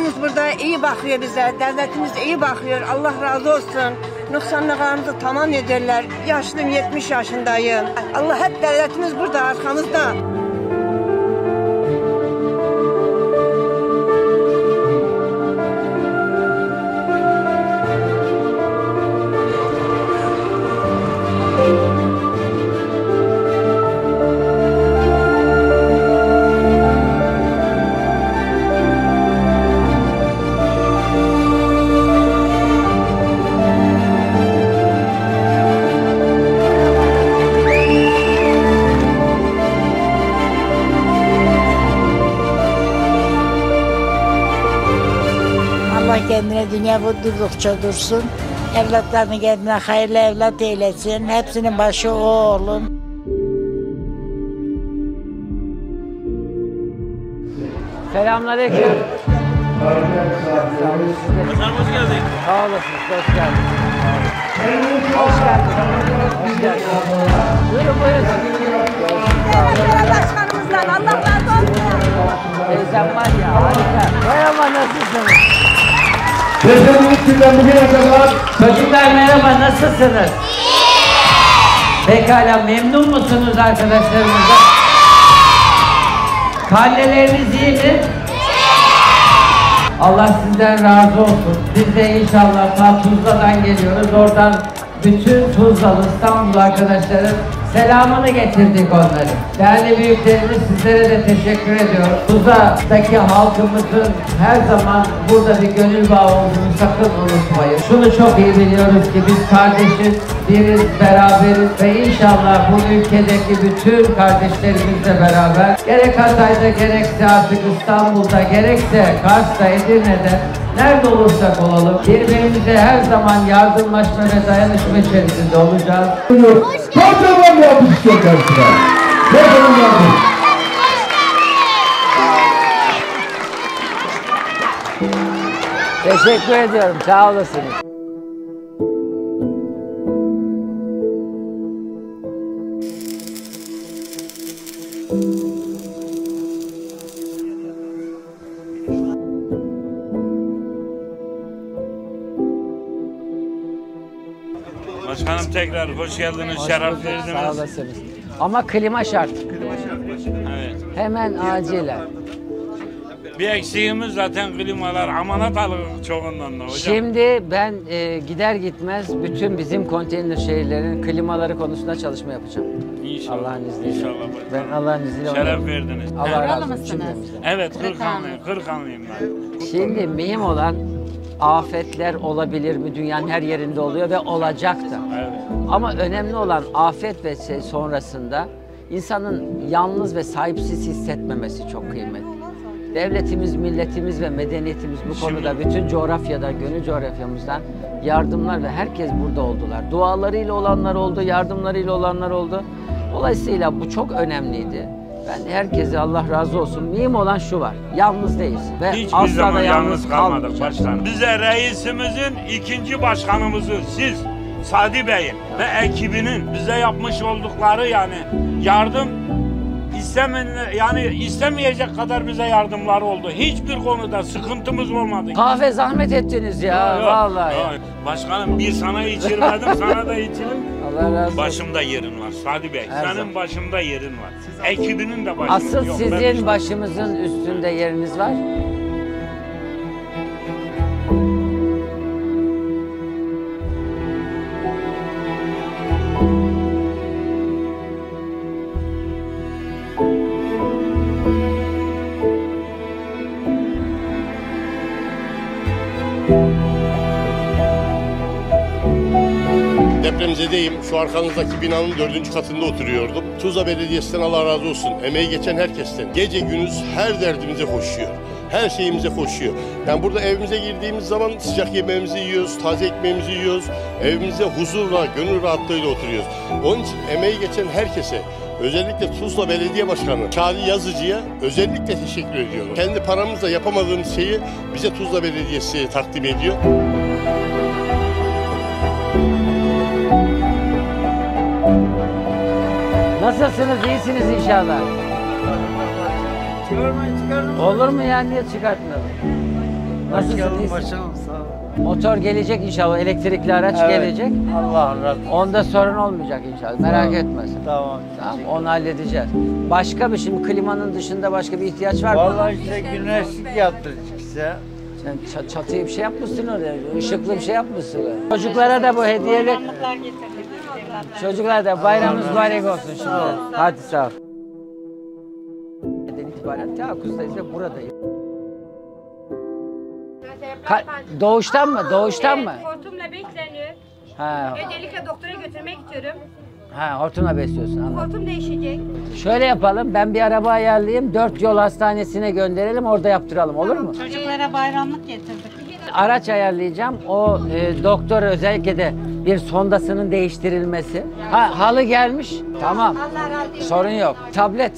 Devletimiz burada iyi bakıyor bize. Devletimiz iyi bakıyor. Allah razı olsun. Noksanlıklarımızı tamam ederler. Yaşlıyım, 70 yaşındayım. Allah hep devletimiz burada arkamızda. Allah kendine dünya durdukça dursun. Evlatlarını kendine hayırlı evlat eylesin. Hepsinin başı o olun. Selamünaleyküm. Hocam hoş geldin. Sağ olasınız, hoş geldiniz. Hoş geldiniz. Hoş geldiniz. Buyurun buyurun. Başkanımızdan Allah razı olsun. Teyzem var ya, harika. Merhaba, nasılsınız? Geçen bugüne kadar Çocuklar merhaba, nasılsınız? Pekala, memnun musunuz arkadaşlarınızla? Karneleriniz iyi mi? Allah sizden razı olsun. Biz de inşallah Tuzla'dan geliyoruz. Oradan bütün Tuzlalı, İstanbul arkadaşların selamını getirdik onları. Değerli büyüklerimiz, sizlere de teşekkür ediyorum. Tuzla'daki halkımızın her zaman burada bir gönül bağı olduğunu sakın unutmayın. Şunu çok iyi biliyoruz ki biz kardeşiz, biriz, beraberiz ve inşallah bu ülkedeki bütün kardeşlerimizle beraber gerek Hatay'da gerekse artık İstanbul'da gerekse Kars'ta, Edirne'de nerede olursak olalım birbirimize her zaman yardımlaşma ve dayanışma içerisinde olacağız. kocaman bir alkış istiyor karşısına. Kocaman bir alkış. Teşekkür ediyorum, sağ olasınız. Başkanım tekrar hoş geldiniz, Hoş şeref bulduk, verdiniz. sağ olasınız. Ama klima şart. Evet. Hemen acilen. Bir eksiğimiz zaten klimalar, amanat alırız çoğundan da hocam. Şimdi ben gider gitmez bütün bizim konteyner şehirlerin klimaları konusunda çalışma yapacağım. İnşallah. Allah'ın izniyle. İnşallah başkanım. Ben Allah'ın izniyle Şeref verdiniz. Allah razı Oralı olsun cümlemizden. Evet, Kırkhanlıyım ben. Şimdi mühim olan afetler olabilir mi? Dünyanın her yerinde oluyor ve olacak da. Evet. Ama önemli olan afet ve sonrasında insanın yalnız ve sahipsiz hissetmemesi çok kıymetli. Devletimiz, milletimiz ve medeniyetimiz bu konuda bütün coğrafyada, gönül coğrafyamızdan yardımlar ve herkes burada oldular. Dualarıyla olanlar oldu, yardımlarıyla olanlar oldu. Dolayısıyla bu çok önemliydi. Ben herkese Allah razı olsun. Mühim olan şu var, yalnız değilsin. Ve Hiçbir asla zaman da yalnız kalmadık kalmayacaksın. başkanım. Bize reisimizin ikinci başkanımızı siz, Sadi Bey'in ve ekibinin bize yapmış oldukları yani yardım istemeyecek kadar bize yardımları oldu. Hiçbir konuda sıkıntımız olmadı. Kahve zahmet ettiniz ya, Yok, vallahi. yok. Başkanım bir sana içirmedim, sana da içirim. Allah razı olsun. Başımda yerin var Sadi Bey. Her Senin zaman. başımda yerin var. Ekibinin de başında. Asıl Yok, sizin başımızın üstünde yeriniz var. Depremzedeyim. Şu arkanızdaki binanın 4. katında oturuyordum. Tuzla Belediyesi'nden Allah razı olsun. Emeği geçen herkesten. Gece gündüz her derdimize koşuyor. Her şeyimize koşuyor. Yani burada evimize girdiğimiz zaman sıcak yemeğimizi yiyoruz, taze ekmeğimizi yiyoruz. Evimize huzurla, gönül rahatlığıyla oturuyoruz. Onun için emeği geçen herkese, özellikle Tuzla Belediye Başkanı Şadi Yazıcı'ya özellikle teşekkür ediyorum. Kendi paramızla yapamadığımız şeyi bize Tuzla Belediyesi takdim ediyor. Nasılsınız? İyisiniz inşallah. Olur mu ya? Niye çıkartmayalım? Nasılsınız? Başkanım sağ olun. Motor gelecek inşallah, elektrikli araç gelecek. Allah razı olsun. Onda sorun olmayacak inşallah, merak etmesin. Tamam. Tamam, onu halledeceğiz. Başka bir, şimdi klimanın dışında başka bir ihtiyaç var mı? Vallahi işte güneşlik yaptırdık size. Sen çatıya bir şey yapmışsın oraya, ışıklı bir şey yapmışsın. Çocuklara da bu hediyelik. Çocuklara da bayramınız mübarek olsun şimdi. Hadi sağ ol. İtibaren teyakkuz'dayız ve buradayız. Doğuştan mı? Doğuştan mı? Hortumla besleniyor. Ha, Özellikle doktora götürmek istiyorum. ha, hortumla besliyorsun, anladım. Hortum değişecek. Şöyle yapalım, ben bir araba ayarlayayım, 4 yol hastanesine gönderelim, orada yaptıralım, olur mu? Çocuklara bayramlık getirdik. Araç ayarlayacağım, o doktor özellikle de bir sondasının değiştirilmesi. Ha, halı gelmiş, tamam, sorun yok. Tablet.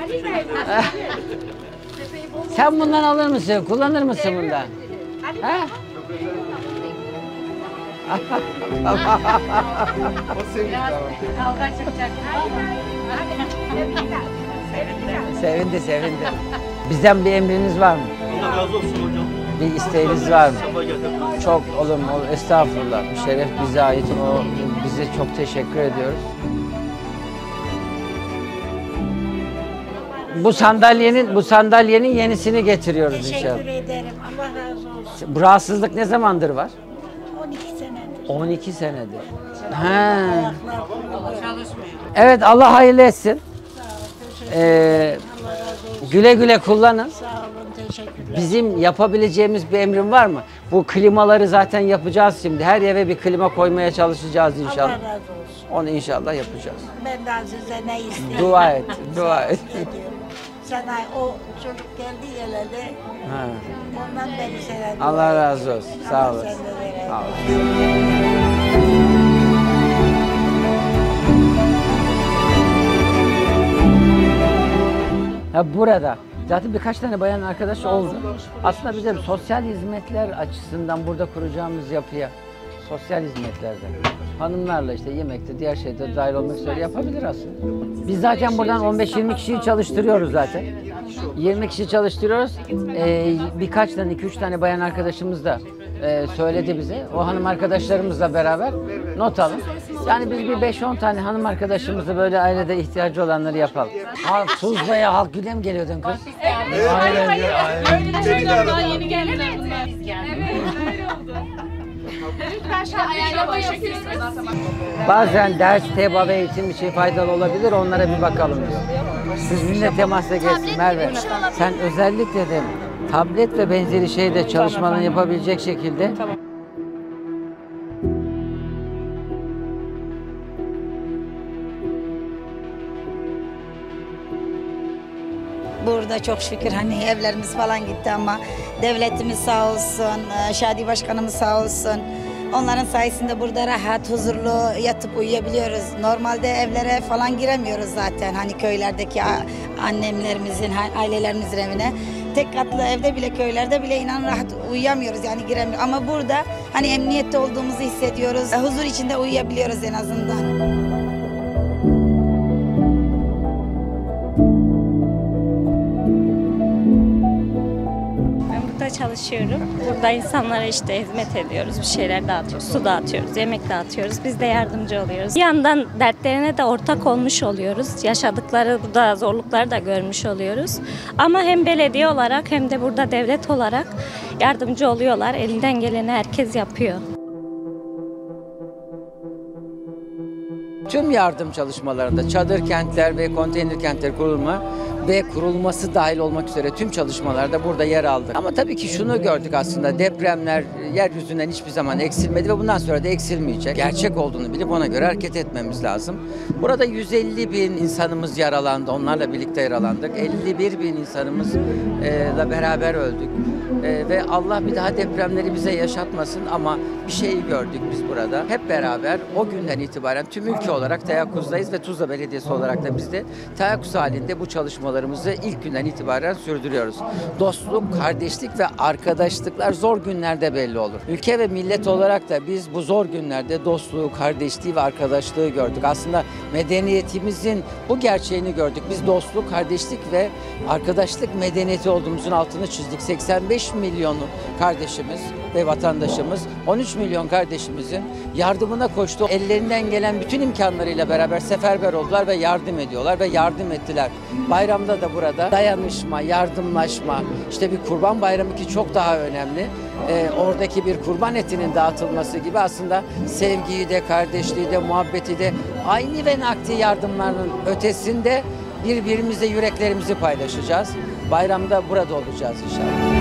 Sen bundan alır mısın, kullanır mısın bundan? Ha? Kavga çıkacak. Sevindi, sevindi. Bizden bir emriniz var mı? Allah razı olsun hocam. Bir isteğiniz var mı? Çok olur. Estağfurullah. Bu şeref bize ait. Bize çok teşekkür ediyoruz. Bu sandalyenin yenisini getiriyoruz inşallah. Teşekkür ederim. Allah razı olsun. Bu rahatsızlık ne zamandır var? 12 senedir. 12 senedir. Ha. Evet, Allah hayırlı etsin. Güle güle kullanın. Sağ olun, teşekkürler. Bizim yapabileceğimiz bir emrin var mı? Bu klimaları zaten yapacağız şimdi. Her eve bir klima koymaya çalışacağız inşallah. Allah razı olsun. Onu inşallah yapacağız. Ben daha size ne istiyorum? Dua et, dua et. Sana o çocuk geldiği yerlerde Ha. ondan beri selam. Allah razı olsun. Sağ Allah olasın. senden de razı Sağ olsun. olasın. Ha, burada zaten birkaç tane bayan arkadaş oldu. Aslında bize sosyal hizmetler açısından burada kuracağımız yapıya, sosyal hizmetlerde hanımlarla işte yemekte, diğer şeyde dahil olmak üzere yapabilir aslında. Biz zaten buradan 15-20 kişiyi çalıştırıyoruz zaten. 20 kişi çalıştırıyoruz. Birkaç tane, 2-3 tane bayan arkadaşımız da söyledi bize. O hanım arkadaşlarımızla beraber not alın. Yani biz bir 5-10 tane hanım arkadaşımızla böyle ailede ihtiyacı olanları yapalım. Tuzla'ya halk güne mi geliyordun kız? Daha yeni geldiler bunlar. Lütfen şu ayarlama yapıyorsunuz. Bazen ders, teba ve eğitim için faydalı olabilir. Onlara bir bakalım diyor. Sizinle temasa geçsin Merve. Sen özellikle de tablet ve benzeri şeyde çalışmalarını yapabilecek şekilde. Burada çok şükür hani evlerimiz falan gitti ama devletimiz sağ olsun, Şadi Başkanımız sağ olsun. Onların sayesinde burada rahat, huzurlu yatıp uyuyabiliyoruz. Normalde evlere falan giremiyoruz zaten. Hani köylerdeki annemlerimizin, ailelerimizin evine. Tek katlı evde bile, köylerde bile inan rahat uyuyamıyoruz yani giremiyoruz. Ama burada hani emniyette olduğumuzu hissediyoruz. Huzur içinde uyuyabiliyoruz en azından. Çalışıyorum. Burada insanlara işte hizmet ediyoruz. Bir şeyler dağıtıyoruz. Su dağıtıyoruz. Yemek dağıtıyoruz. Biz de yardımcı oluyoruz. Bir yandan dertlerine de ortak olmuş oluyoruz. Yaşadıkları burada zorlukları da görmüş oluyoruz. Ama hem belediye olarak hem de burada devlet olarak yardımcı oluyorlar. Elinden geleni herkes yapıyor. Tüm yardım çalışmalarında çadır kentler ve konteyner kentler kurulma ve kurulması dahil olmak üzere tüm çalışmalarda burada yer aldık. Ama tabii ki şunu gördük aslında, depremler yeryüzünden hiçbir zaman eksilmedi ve bundan sonra da eksilmeyecek. Gerçek olduğunu bilip ona göre hareket etmemiz lazım. Burada 150 bin insanımız yaralandı, onlarla birlikte yaralandık. 51 bin insanımızla beraber öldük. Ve Allah bir daha depremleri bize yaşatmasın ama bir şeyi gördük biz burada. Hep beraber o günden itibaren tüm ülke olarak teyakkuzdayız ve Tuzla Belediyesi olarak da biz de teyakkuz halinde bu çalışmaları çalışmalarımızı ilk günden itibaren sürdürüyoruz. Dostluk, kardeşlik ve arkadaşlıklar zor günlerde belli olur. Ülke ve millet olarak da biz bu zor günlerde dostluğu, kardeşliği ve arkadaşlığı gördük. Aslında medeniyetimizin bu gerçeğini gördük. Biz dostluk, kardeşlik ve arkadaşlık medeniyeti olduğumuzun altını çizdik. 85 milyon kardeşimiz ve vatandaşımız, 13 milyon kardeşimizin yardımına koştu. Ellerinden gelen bütün imkanlarıyla beraber seferber oldular ve yardım ediyorlar ve yardım ettiler. Bayramda da burada dayanışma, yardımlaşma, işte bir kurban bayramı ki çok daha önemli. Oradaki bir kurban etinin dağıtılması gibi aslında sevgiyi de, kardeşliği de, muhabbeti de, aynı ve nakdi yardımların ötesinde birbirimizle yüreklerimizi paylaşacağız. Bayramda burada olacağız inşallah.